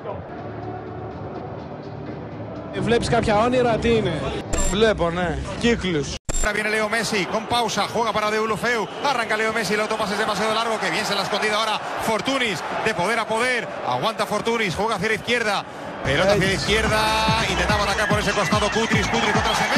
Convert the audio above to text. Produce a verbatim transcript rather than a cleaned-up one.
Βλέπεις κάποια όνειρα, τι είναι? Βλέπω, ναι. Κύκλους. Ahora viene Leo Messi con pausa, juega para Deulofeu, arranca Leo Messi, el autopase es demasiado largo, que bien se la ha escondido ahora Fortunis, de poder a poder, aguanta Fortunis, juega hacia la izquierda, pelota hacia la izquierda, intentaba atacar por ese costado Kutris, Kutris contra